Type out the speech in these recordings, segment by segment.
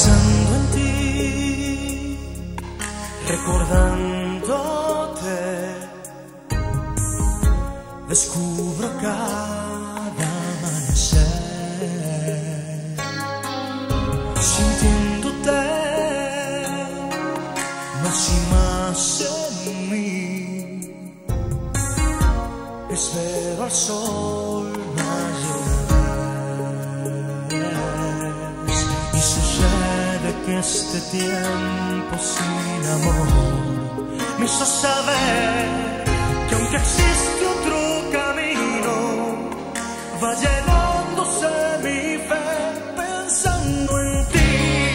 Pensando en ti, recordándote, descubro cada amanecer, sintiéndote más y más en mí. Espero al sol que este tiempo sin amor me hizo saber que aunque existe otro camino, va llenándose mi fe pensando en ti.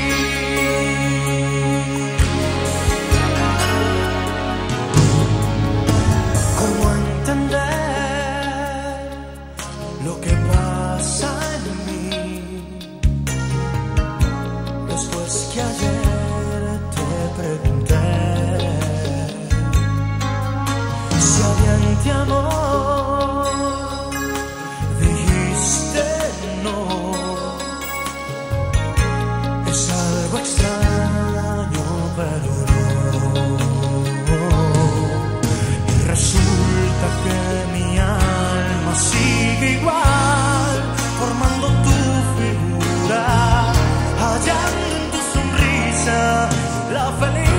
¿Cómo entender lo que pasa en mí? Después que ayer te pregunté si había en ti amor, dijiste no. Es algo extraño, pero no. Y resulta que mi alma sigue igual, formando tu figura, hallando en tu sonrisa la felicidad.